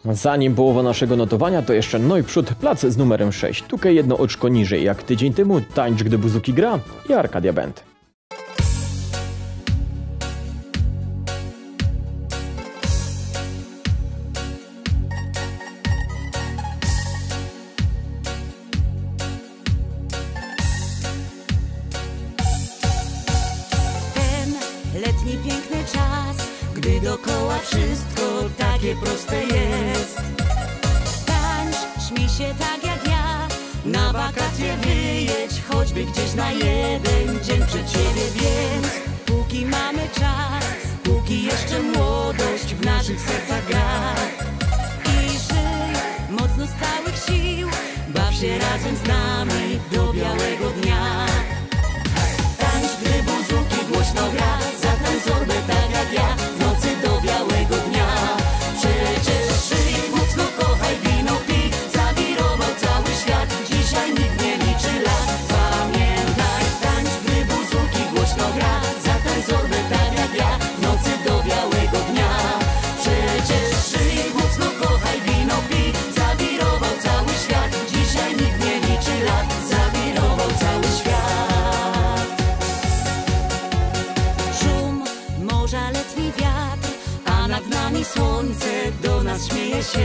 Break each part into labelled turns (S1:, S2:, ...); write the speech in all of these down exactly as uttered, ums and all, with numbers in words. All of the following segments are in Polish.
S1: Zanim połowa naszego notowania, to jeszcze no i przód plac z numerem sześć. Tutaj jedno oczko niżej, jak tydzień temu Tańcz, gdy Buzuki gra i Arcadia Band.
S2: Letni piękny czas, gdy dokoła wszystko takie proste jest. Tańcz, śmiej się tak jak ja, na wakacje wyjedź, choćby gdzieś na jeden dzień przed siebie, więc póki mamy czas, póki jeszcze młodość w naszych sercach gra. I żyj mocno z całych sił, baw się razem z nami do białego dnia. Tańcz, gdy Buzuki głośno gra, zatańcz zorbę tak jak ja, w nocy do białego dnia. Przecież żyj, mocno kochaj, wino pij, zawirował cały świat, dzisiaj nikt nie liczy lat. Pamiętaj, tańcz, gdy Buzuki głośno gra, zatańcz zorbę tak jak ja, w nocy do białego dnia. Przecież żyj, mocno kochaj, wino pij, zawirował cały świat, dzisiaj nikt nie liczy lat, zawirował cały świat. Letni wiatr, a nad nami słońce do nas śmieje się.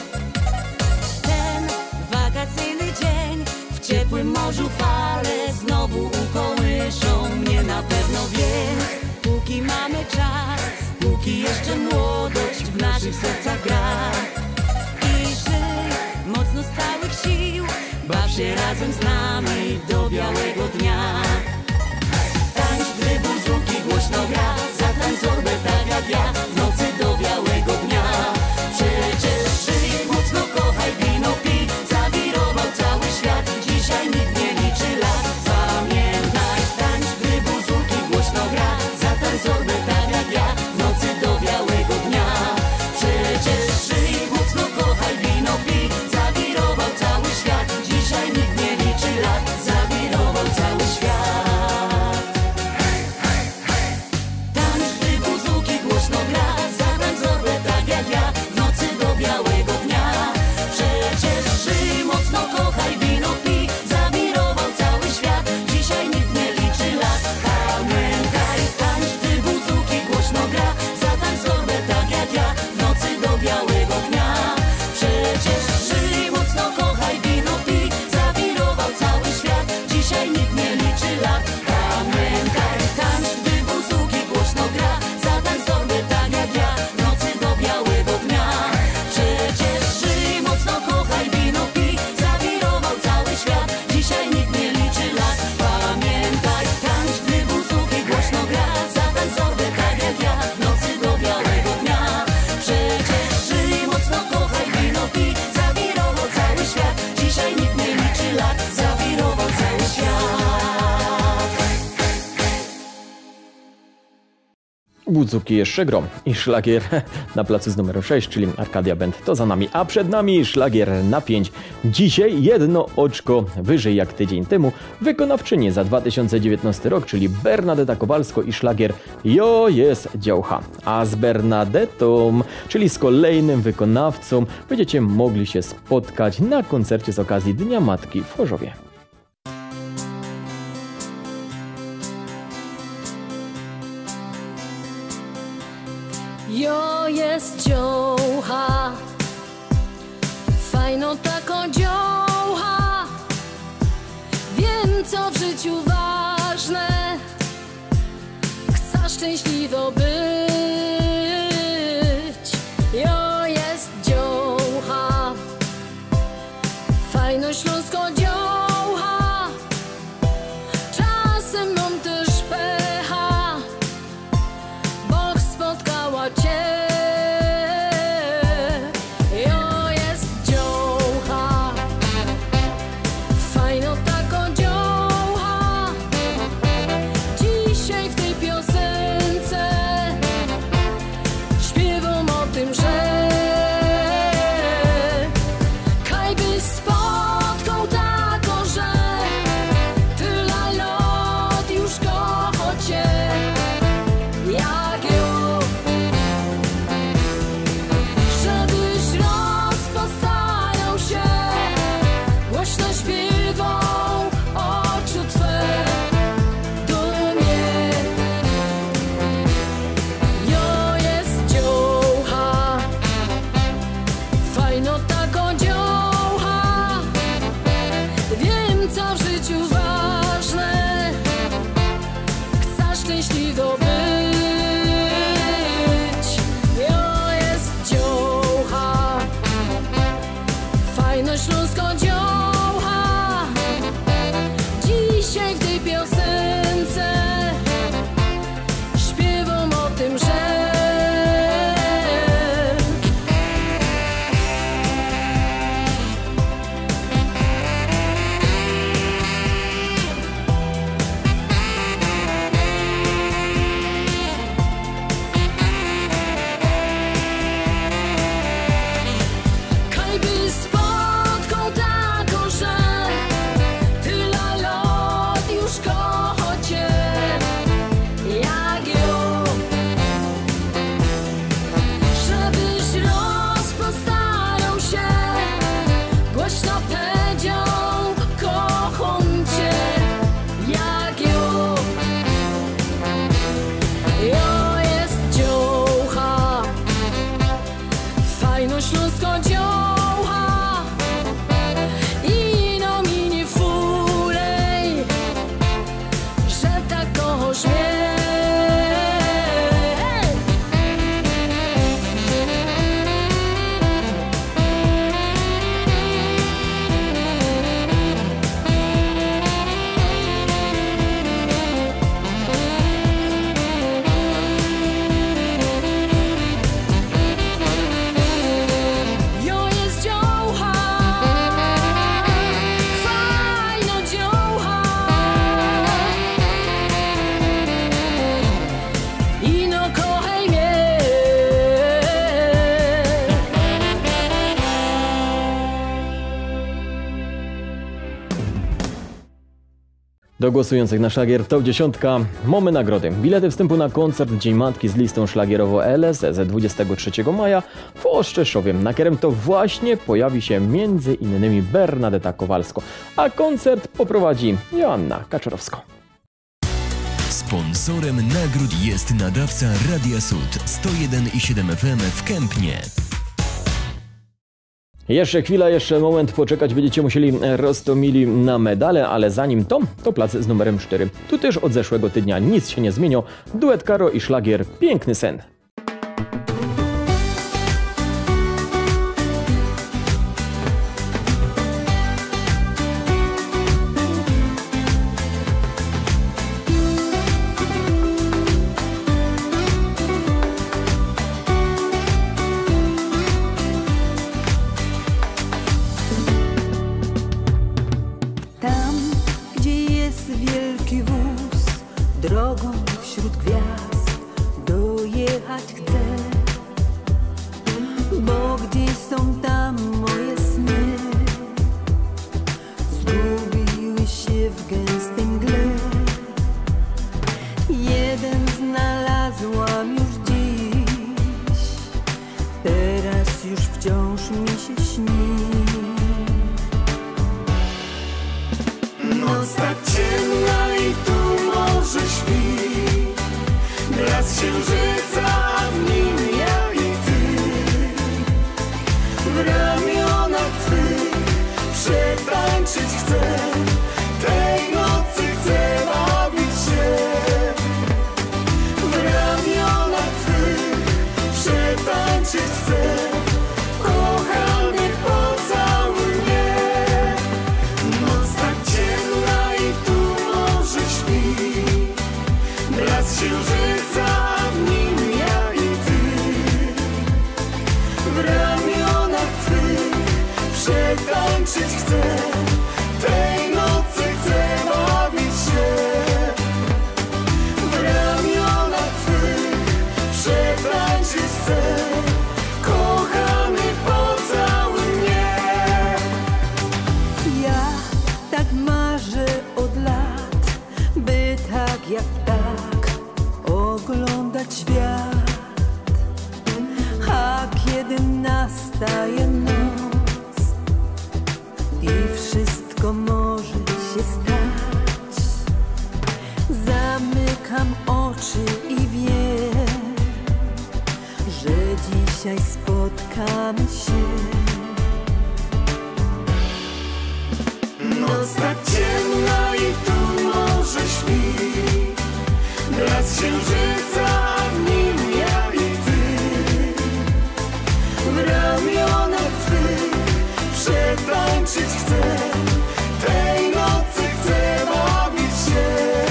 S2: Ten wakacyjny dzień, w ciepłym morzu fale znowu ukołyszą mnie na pewno, więc póki mamy czas, póki jeszcze młodość w naszych sercach gra. I żyj mocno z całych sił, baw się razem z nami do białego dnia. Tańcz, gdy Buzuki głośno gra, zatańcz zorbę tak jak ja, w nocy do białego dnia. Przecież żyj, mocno kochaj, wino pij, zawirował cały świat, dzisiaj nikt nie liczy lat. Pamiętaj, tańcz, gdy Buzuki głośno gra, zatańcz zorbę tak jak ja, w nocy do białego dnia. Przecież żyj, mocno kochaj, wino pij, zawirował cały świat, dzisiaj nikt nie liczy lat, zawirował cały świat.
S1: Buzuki jeszcze grom i szlagier na placu z numerem sześć, czyli Arcadia Band, to za nami, a przed nami szlagier na pięć. Dzisiaj jedno oczko wyżej jak tydzień temu wykonawczynie za dwa tysiące dziewiętnasty rok, czyli Bernadetta Kowalsko i szlagier Jo jest działcha. A z Bernadetą, czyli z kolejnym wykonawcą, będziecie mogli się spotkać na koncercie z okazji Dnia Matki w Chorzowie.
S3: Jo jest dziołcha, fajno taką dziołcha. Wiem, co w życiu ważne, chcę szczęśliwo być. Jo jest dziołcha, fajno śląsko dziołcha. Czasem mam też pecha, Bóg spotkała cię. Jo jest dziołcha, fajno taką dziołcha. Dzisiaj w tej piosence śpiewam o tym, że kaj byś spotkał taką, że tyle lat już kocho cię jak ją.
S1: Do głosujących na szlagier Top dziesięć mamy nagrody. Bilety wstępu na koncert Dzień Matki z listą szlagierowo L S ze dwudziestego trzeciego maja w Ostrzeszowie. Na którym to właśnie pojawi się między innymi Bernadeta Kowalsko, a koncert poprowadzi Joanna Kaczorowska.
S4: Sponsorem nagród jest nadawca Radia Sud sto jeden i siedem F M w Kępnie.
S1: Jeszcze chwila, jeszcze moment poczekać, będziecie musieli roztomili na medale, ale zanim to, to plac z numerem cztery. Tu też od zeszłego tygodnia nic się nie zmieniło. Duet Karo i szlagier Piękny sen.
S2: Drogą wśród gwiazd dojechać chcę, bo gdzieś są tam moje sny, zgubiły się w gęstej mgle. Jeden znalazłam już dziś, teraz już wciąż mi się śni. Noc tak ciemna i tu morze śpi, blask księżyca, a w nim ja i ty. W ramionach twych przetańczyć chcę, tej nocy chcę bawić się. W ramionach twych przetańczyć chcę, kochany pocałuj mnie. Noc tak ciemna i tu morze śpi, blask księżyca, a w nim ja i ty. W ramionach twych przetańczyć chcę, tej nocy chcę bawić się. W ramionach twych przetańczyć chcę, kochany pocałuj mnie. Ja tak marzę od lat, by tak jak tak oglądać świat. A kiedy nastaje noc i wszystko może się stać, zamykam oczy i wiem, że dzisiaj spotkamy się. Noc tak ciemna i tu morze śpi, blask księżyca, a w nim ja i ty. W ramionach twych przetańczyć chcę, tej nocy chcę bawić się.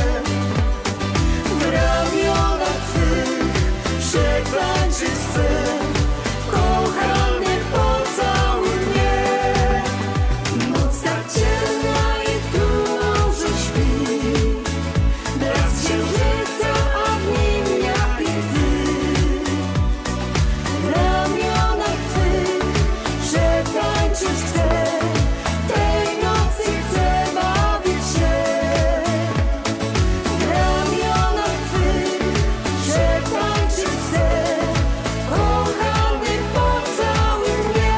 S2: W ramionach twych przetańczyć chcę, kochany pocałuj mnie. Noc tak ciemna i tu morze śpi, blask księżyca, a w nim ja i ty. W ramionach twych przetańczyć chcę, tej nocy chcę bawić się. W ramionach twych przetańczyć chcę, kochany pocałuj mnie.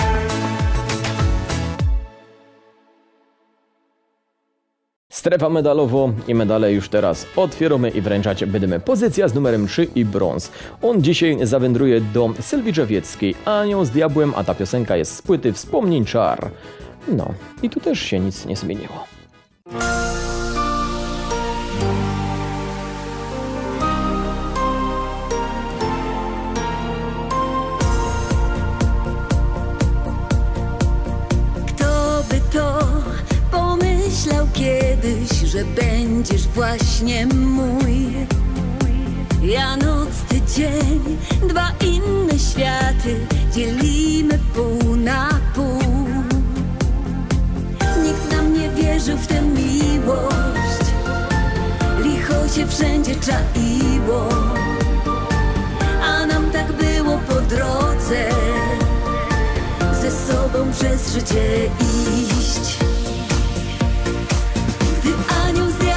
S1: Strefa medalowo i medale już teraz otwieramy i wręczać będziemy. Pozycja z numerem trzy i brąz. On dzisiaj zawędruje do Sylwii Drzewieckiej, Anioł z diabłem, a ta piosenka jest z płyty Wspomnień czar. No i tu też się nic nie zmieniło.
S2: Kto by to pomyślał kiedyś, że będziesz właśnie mój? Ja noc, ty dzień, dwa inne światy dzielimy pół na pół. Nikt nam nie wierzył w tę miłość, licho się wszędzie czaiło, a nam tak było po drodze, ze sobą przez życie iść. Gdy anioł z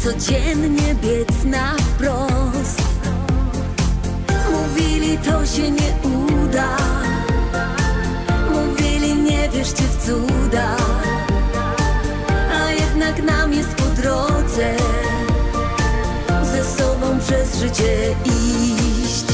S2: codziennie biec na wprost. Mówili, to się nie uda, mówili, nie wierzcie w cuda, a jednak nam jest po drodze ze sobą przez życie iść.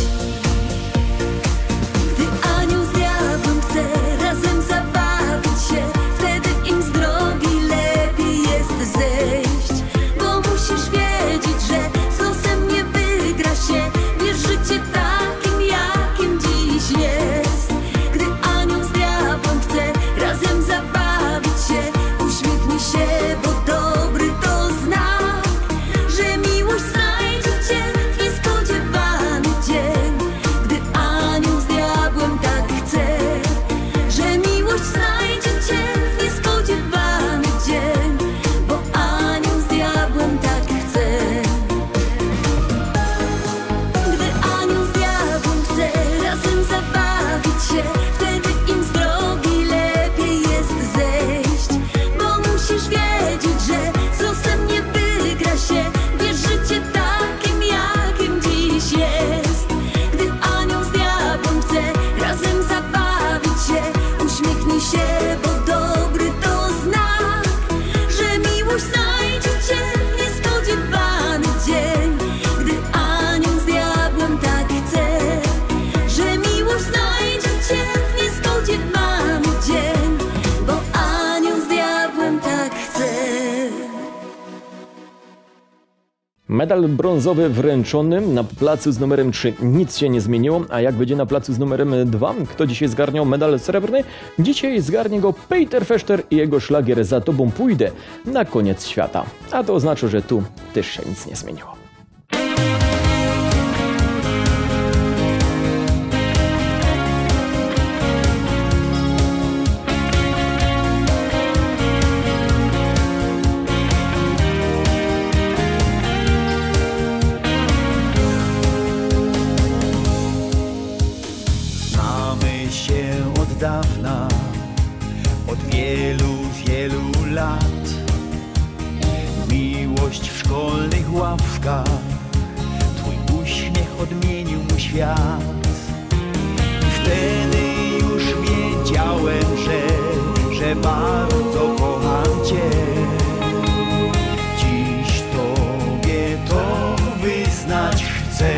S2: Gdy anioł z diabłem chce razem zabawić się, wtedy im z drogi lepiej jest zejść, bo musisz wiedzieć, że z losem nie wygra się. Wiesz, życie takim, jakim dziś jest. Gdy anioł z diabłem chce razem zabawić się, uśmiechnij się, bo dobry to znak, że miłość znajdzie cię w niespodziewany dzień. Gdy anioł z diabłem tak chce, że miłość znajdzie cię w niespodziewany dzień, bo anioł z diabłem tak chce. Gdy anioł z diabłem chce razem zabawić się, wtedy im z drogi lepiej jest zejść, bo musisz wiedzieć, że z losem nie wygra się. Wiesz, życie takim, jakim dziś jest. Gdy anioł z diabłem chce razem zabawić się, uśmiechnij się, bo dobry to znak, że miłość znajdzie cię w niespodziewany dzień. Gdy anioł z diabłem tak chce, że miłość znajdzie cię w niespodziewany dzień, bo anioł z diabłem tak chce.
S1: Medal brązowy wręczony na placu z numerem trzy. Nic się nie zmieniło, a jak będzie na placu z numerem dwa? Kto dzisiaj zgarniał medal srebrny? Dzisiaj zgarnie go Peter Fechter i jego szlagier Za tobą pójdę na koniec świata. A to oznacza, że tu też się nic nie zmieniło.
S5: Znamy się od dawna, od wielu, wielu lat. Miłość w szkolnych ławkach, twój uśmiech odmienił mój świat. Wtedy już wiedziałem, że, że bardzo kocham cię. Dziś tobie to wyznać chcę.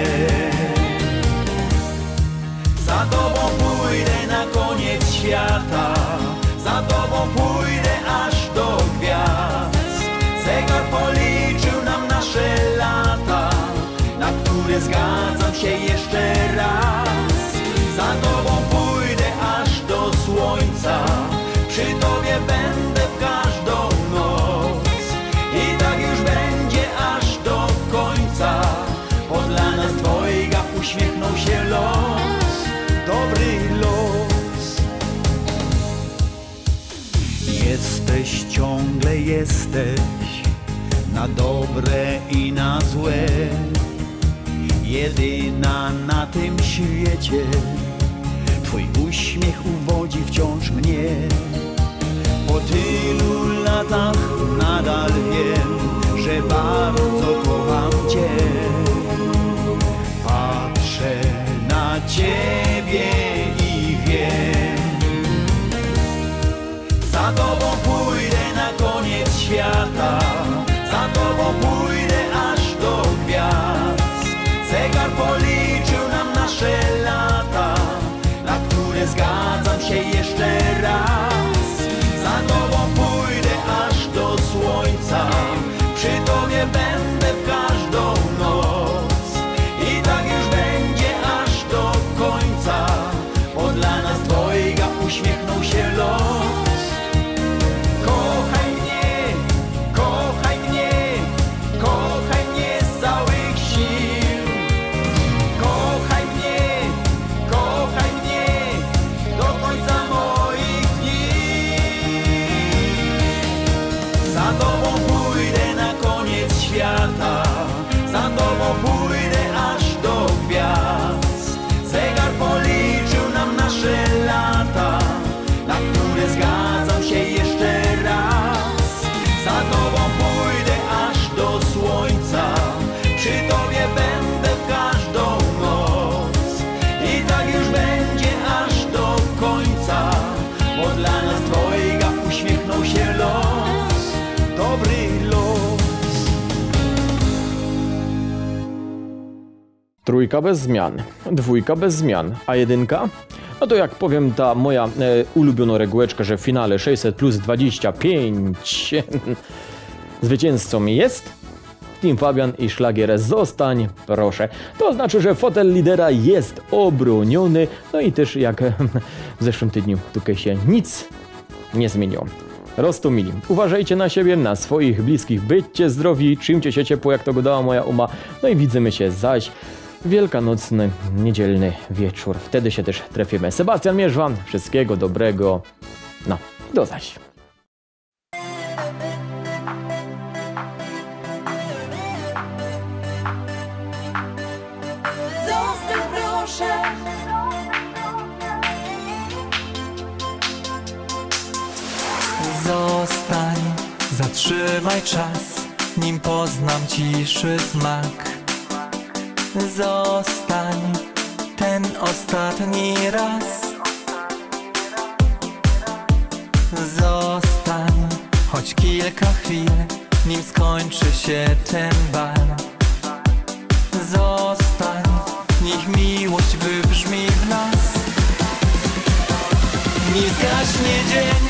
S5: Za tobą pójdę na koniec świata, za tobą pójdę aż do gwiazd. Zegar policzył nam nasze lata, na które zgadzam się jeszcze raz. Za tobą pójdę aż do słońca, przy tobie będę w każdą noc. I tak już będzie aż do końca, bo dla nas dwojga uśmiechnął się los, dobry los. Jesteś, ciągle jesteś, na dobre i na złe. Jedyna na tym świecie, twój uśmiech uwodzi wciąż mnie. Po tylu latach nadal wiem, że bardzo kocham cię. Patrzę na ciebie i wiem, za tobą pójdę na koniec świata, za tobą pójdę aż do gwiazd. Zegar policzył nam nasze lata, na które zgadzam się jeszcze raz. Za tobą pójdę aż
S1: Trójka bez zmian, dwójka bez zmian, a jedynka? No to jak powiem ta moja e, ulubiona regułeczka, że w finale sześćset plus dwadzieścia pięć zwycięzcą jest Team Fabian i szlagier Zostań proszę. To znaczy, że fotel lidera jest obroniony, no i też jak w zeszłym tygodniu tutaj się nic nie zmieniło. Roztumili. Uważajcie na siebie, na swoich bliskich, byćcie zdrowi, trzymcie się ciepło, jak to go dała moja uma, no i widzimy się zaś wielkanocny, niedzielny wieczór. Wtedy się też trafimy. Sebastian Mierzwan, wszystkiego dobrego, no, do zaś.
S2: Zostań proszę.
S6: Zostań, zatrzymaj czas, nim poznam ciszy smak. Zostań, ten ostatni raz. Zostań, choć kilka chwil, nim skończy się ten bal. Zostań, niech miłość wybrzmi w nas. Nim zgaśnie dzień,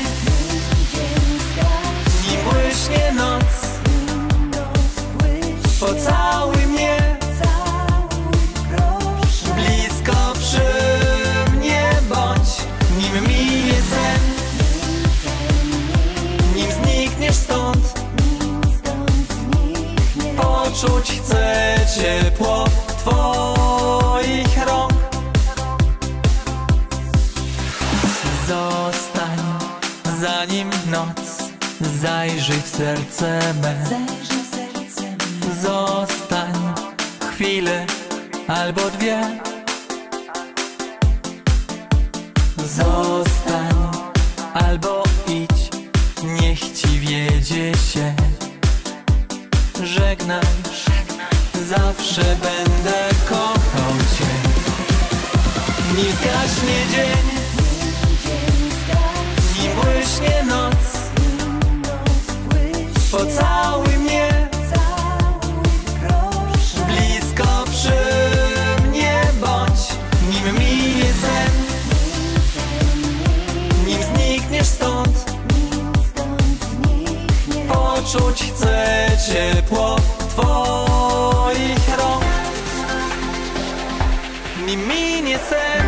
S6: nim błyśnie noc, pocałuj mnie, blisko przy mnie bądź. Nim minie sen, nim znikniesz stąd, poczuć chcę ciepło twoich rąk. Zostań, zanim noc zajrzyj w serce me. Zostań chwilę albo dwie. Zostań albo idź, niech ci wiedzie się. Żegnaj, zawsze będę kochał cię. Nim zgaśnie dzień, nim błyśnie noc, pocałuj mnie, blisko przy mnie bądź. Nim minie sen, nim znikniesz stąd, poczuć chcę ciepło twoich rąk. Nim minie sen,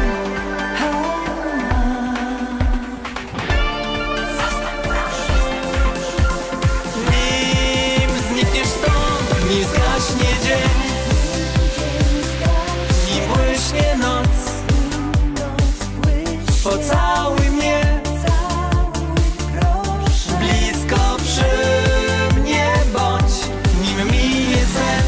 S6: nim znikniesz stąd, nim zgaśnie dzień, nim błyśnie noc, pocałuj mnie, blisko przy mnie bądź. Nim minie sen,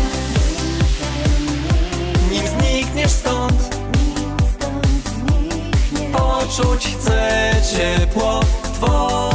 S6: nim znikniesz stąd, poczuć chcę ciepło twoje.